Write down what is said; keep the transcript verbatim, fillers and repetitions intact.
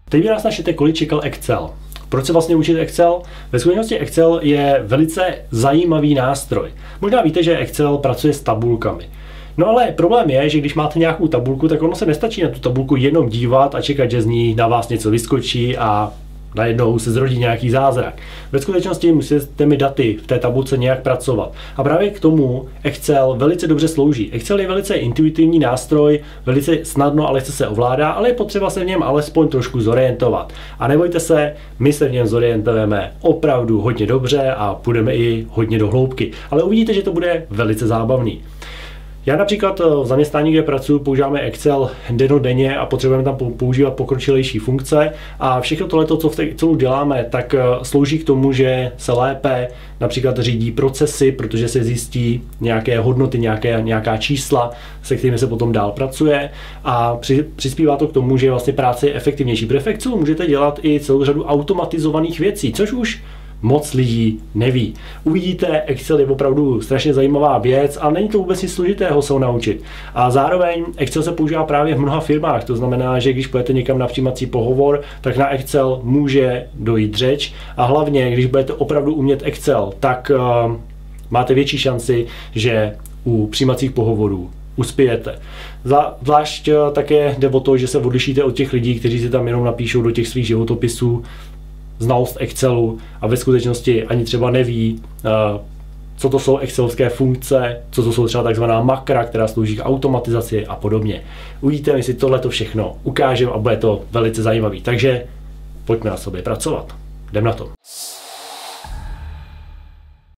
Teď by nás našete, kolik čekal Excel. Proč se vlastně učit Excel? Ve skutečnosti Excel je velice zajímavý nástroj. Možná víte, že Excel pracuje s tabulkami. No ale problém je, že když máte nějakou tabulku, tak ono se nestačí na tu tabulku jenom dívat a čekat, že z ní na vás něco vyskočí a najednou se zrodí nějaký zázrak. Ve skutečnosti musíte mi daty v té tabulce nějak pracovat. A právě k tomu Excel velice dobře slouží. Excel je velice intuitivní nástroj, velice snadno a lehce se ovládá, ale je potřeba se v něm alespoň trošku zorientovat. A nebojte se, my se v něm zorientujeme opravdu hodně dobře a půjdeme i hodně do hloubky. Ale uvidíte, že to bude velice zábavný. Já například v zaměstnání, kde pracuji, používáme Excel dennodenně a potřebujeme tam používat pokročilejší funkce a všechno tohleto, co v té Excelu děláme, tak slouží k tomu, že se lépe například řídí procesy, protože se zjistí nějaké hodnoty, nějaké, nějaká čísla, se kterými se potom dál pracuje a při, přispívá to k tomu, že vlastně práce je efektivnější. Protože v Excelu můžete dělat i celou řadu automatizovaných věcí, což už moc lidí neví. Uvidíte, Excel je opravdu strašně zajímavá věc a není to vůbec nic složitého se ho naučit. A zároveň Excel se používá právě v mnoha firmách, to znamená, že když půjdete někam na přijímací pohovor, tak na Excel může dojít řeč a hlavně, když budete opravdu umět Excel, tak uh, máte větší šanci, že u přijímacích pohovorů uspějete. Zvlášť uh, také jde o to, že se odlišíte od těch lidí, kteří si tam jenom napíšou do těch svých životopisů znalost Excelu a ve skutečnosti ani třeba neví, co to jsou excelovské funkce, co to jsou třeba takzvaná makra, která slouží k automatizaci a podobně. Uvidíte, my si tohleto všechno ukážeme a bude to velice zajímavý. Takže pojďme na sobě pracovat. Jdem na to.